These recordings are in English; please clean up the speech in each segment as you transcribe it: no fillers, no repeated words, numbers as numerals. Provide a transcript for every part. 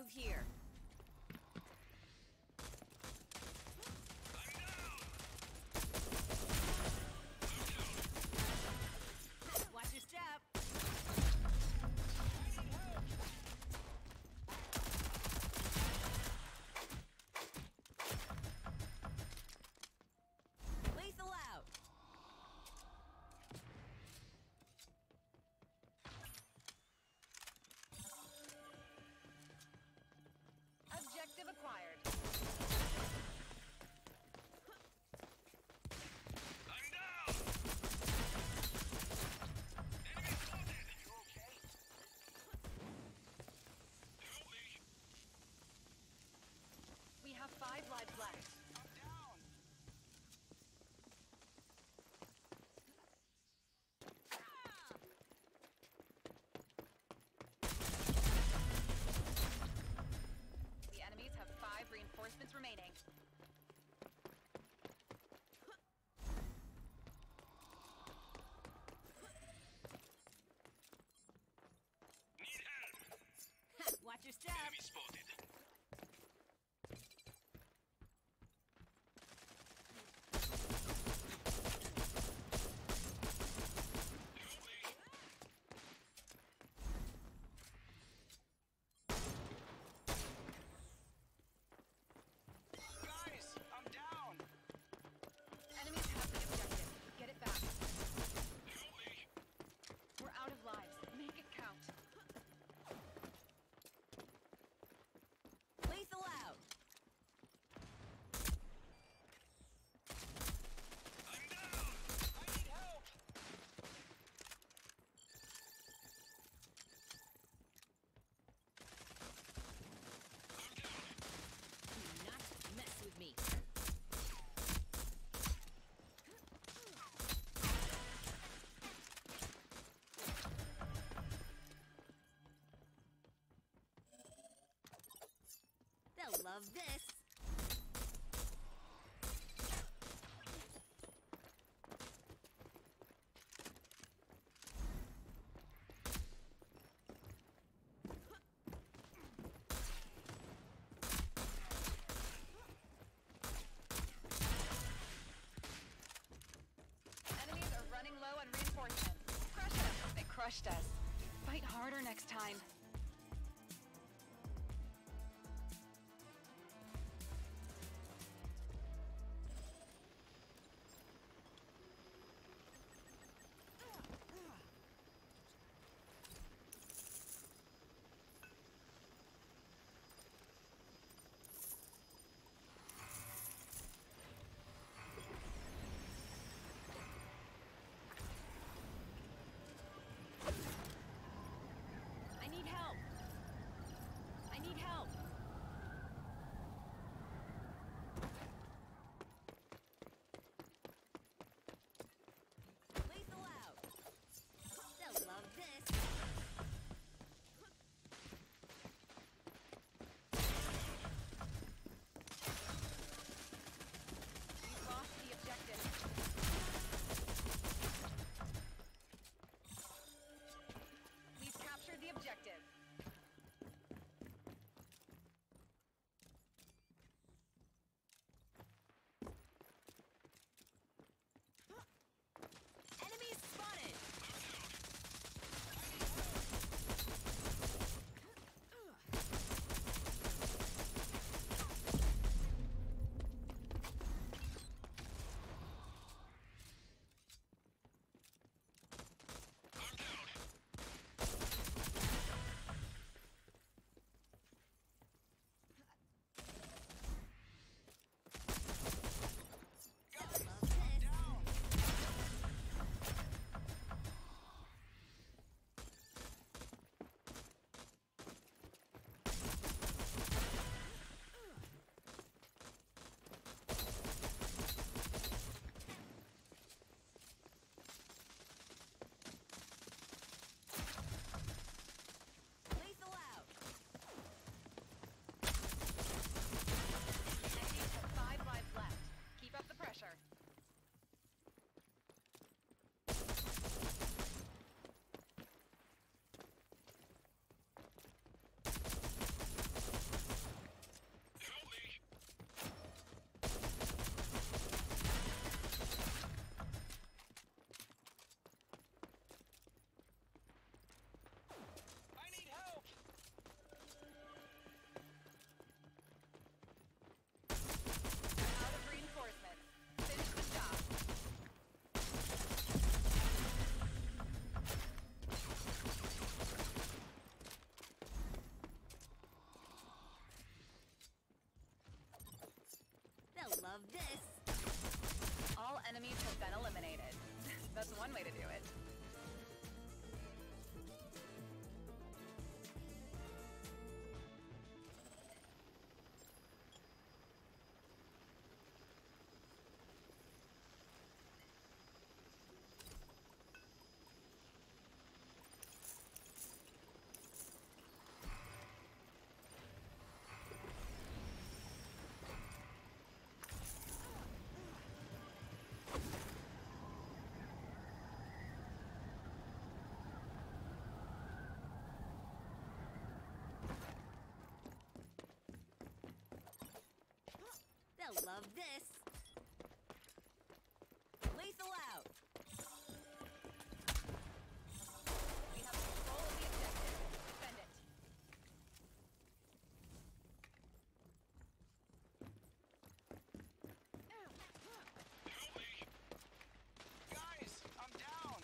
move here. Watch your step. Lethal out. Objective acquired. I'm down! Enemy spotted! You okay? Help me! We have 5 lives left. I'm down! The enemies have 5 reinforcements remaining. Need help! Watch your step. Enemy spotted! Help me! Guys, I'm down! Enemies have the objective. Get it back. Help me! We're out of lives. Make it count. Lethal out. I'm down! I need help! I'm down! Do not mess with me. They'll love this. Enemies are running low on reinforcements. Crush them. They crushed us. Fight harder next time. this. All enemies have been eliminated. That's one way to do it. They'll love this. Lethal out. We have control of the objective. Defend it. Help me! Guys, I'm down!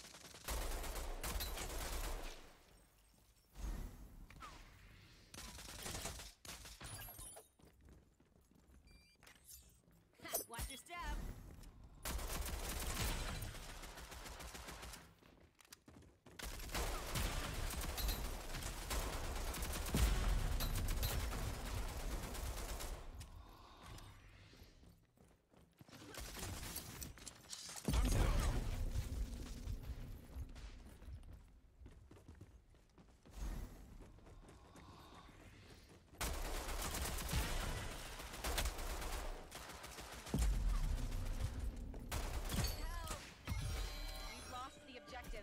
Ha, watch your step. I'm down! Help. We've lost the objective.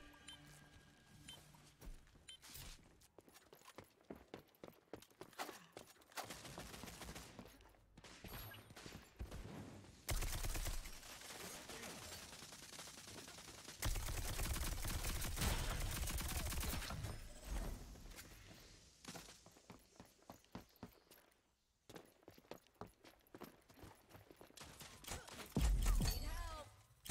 Need help.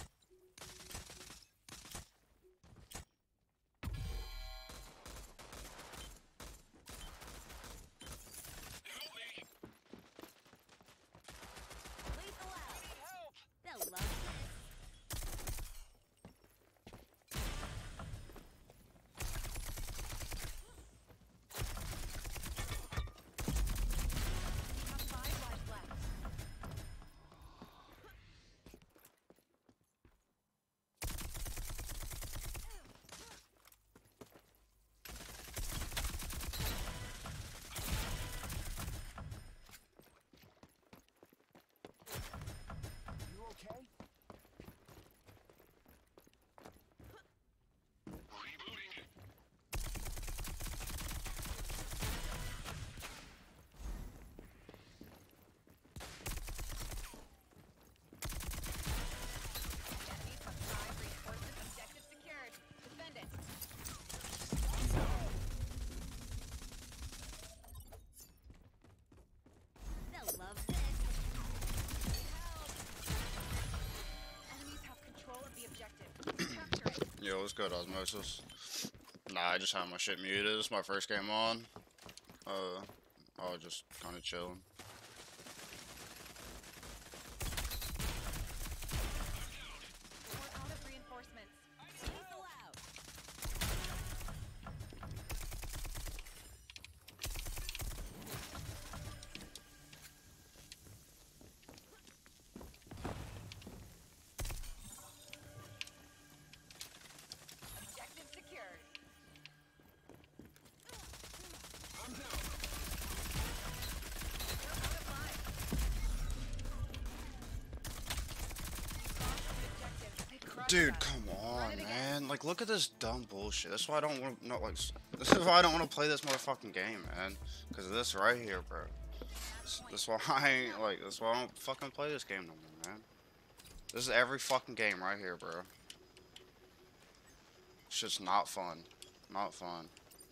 Help me! Lethal out. Need help! They'll love this. We have 5 lives left. You okay? Rebooting. Enemies have 5 reinforcements. Objective secured. Defend it. They'll love this. Need help. Enemies have control of the objective. Capture it. Yo, what's good, Osmosis? Nah, I just had my shit muted. This is my first game on. I was just kind of chilling. We're out of reinforcements. Lethal out. Objective secured. I'm down! We're out of lives. We've lost the objective. They crushed Dude, us. come Run on, it again. man. Like, look at this dumb bullshit. That's why I don't want to, this is why I don't want to play this motherfucking game, man. Because of this right here, bro. That's why I ain't, like, that's why I don't fucking play this game no more, man. This is every fucking game right here, bro. It's just not fun. Not fun.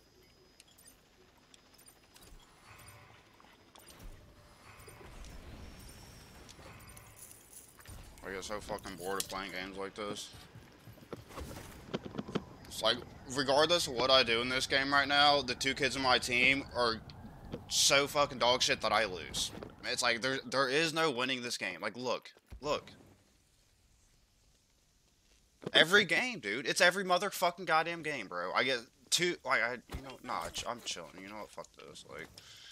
I get so fucking bored of playing games like this. It's like, regardless of what I do in this game right now, the 2 kids on my team are so fucking dog shit that I lose. It's like there is no winning this game. Like look. Every game, dude. It's every motherfucking goddamn game, bro. I get two like nah, I'm chilling. You know what? Fuck this. Like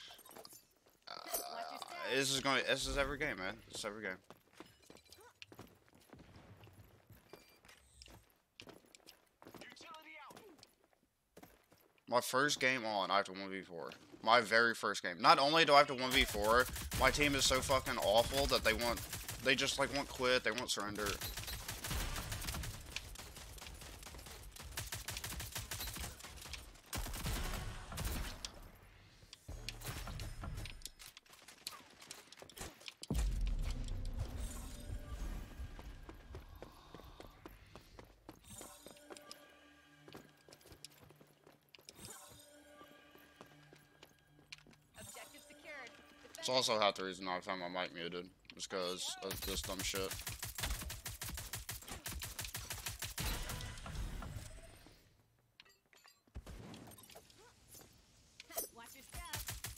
this is every game, man. It's every game. Utility out. My first game on, I have to 1v4. My very first game. Not only do I have to 1v4, my team is so fucking awful that they just like won't quit, they won't surrender. Objective secured. It's also half the reason I found my mic muted. Just because of this dumb shit. Watch your step.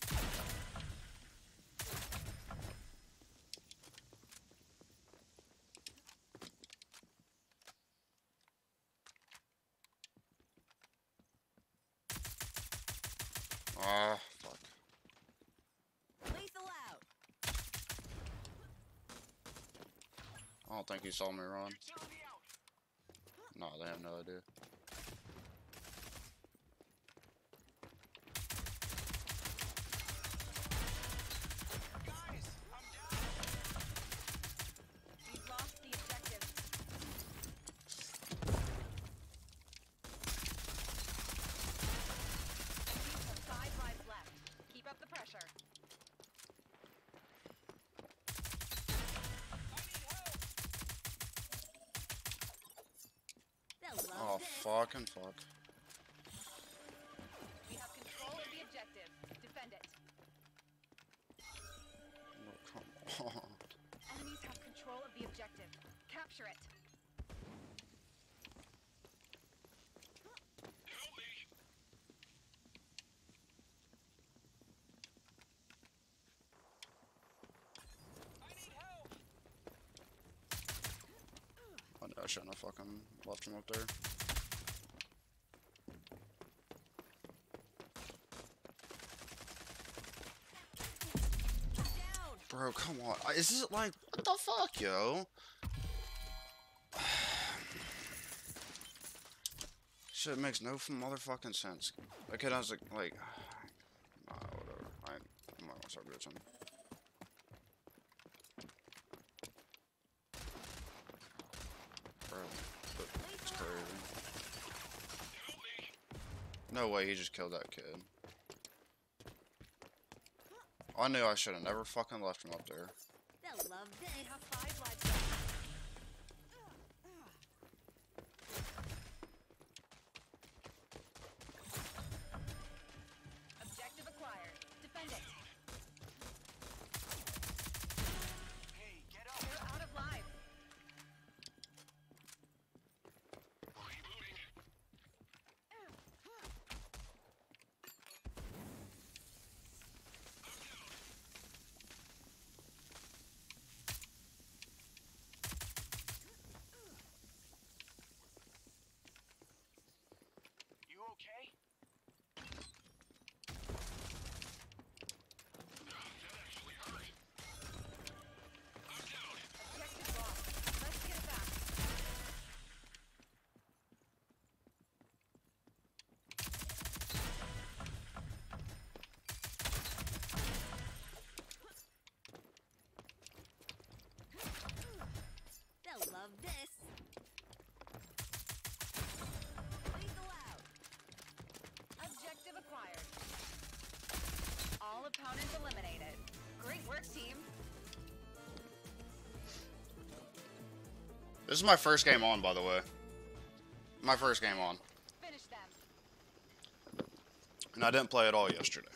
Ah, fuck. Lethal out. I don't think he saw me run. Utility out. No, they have no idea. Guys, I'm down. We've lost the objective. Enemies have 5 lives left. Keep up the pressure. They'll love Oh, this. fucking fuck. We have control of the objective. Defend it. Oh, come on. Enemies have control of the objective. Capture it. Help me. I need help. I shouldn't have fucking left him up there. Down. Bro, come on. Is this like, what the fuck, yo? Shit makes no motherfucking sense. That kid has like, nah, whatever. I'm not gonna start bitching. Bro, it's crazy. No way he just killed that kid. I knew I should have never fucking left him up there. They'll love They this. have 5 lives left. Objective acquired. Defend it. Hey, get up. You're out of lives. Rebooting. You okay? That actually hurt. I'm down. Objective lost. Let's get it back. They'll love this. Lethal out. Objective acquired. All opponents eliminated. Great work, team. This is my first game on, by the way. My first game on. Finish them. And I didn't play at all yesterday.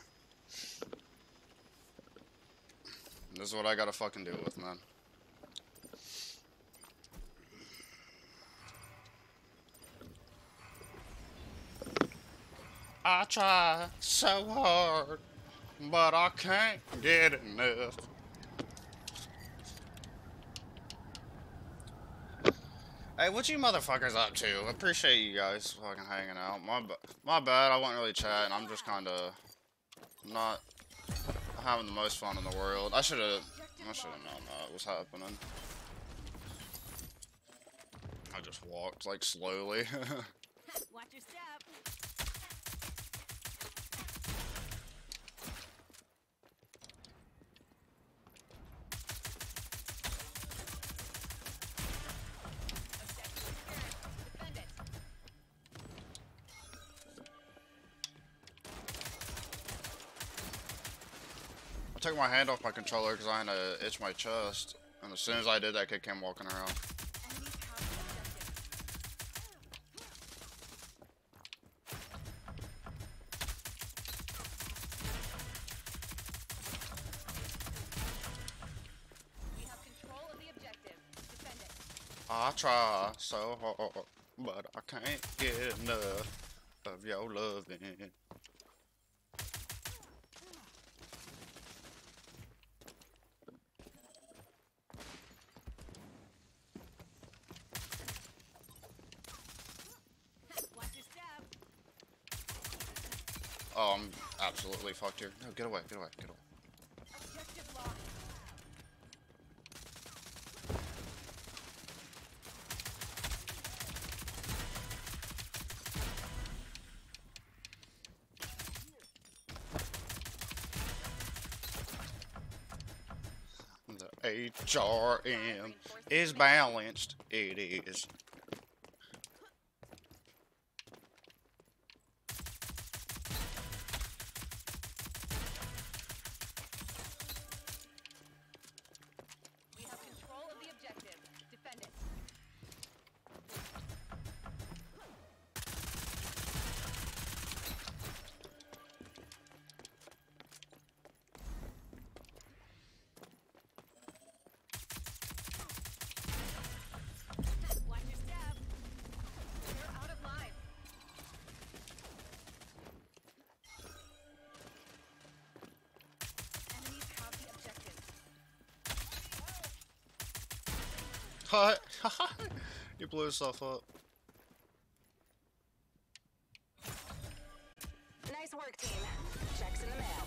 This is what I gotta fucking deal with, man. I try so hard, but I can't get enough. Hey, what you motherfuckers up to? Appreciate you guys fucking hanging out. My bad, I wasn't really chatting. I'm just kinda not having the most fun in the world. I should've known that was happening. I just walked, like, slowly. Watch your step. Defend it. I took my hand off my controller because I had to itch my chest. And as soon as I did, that kid came walking around. Enemies have the objective. We have control of the objective. Defend it. I try so hard, but I can't get enough of your loving. Watch your step. Oh, I'm absolutely fucked here. No, get away, get away, get away. Objective lost. The HRM is balanced. It is. We have control of the objective. Defend it. Watch your step. You're out of lives. Enemies have the objective. Hi. You blew yourself up. Nice work, team. Checks in the mail.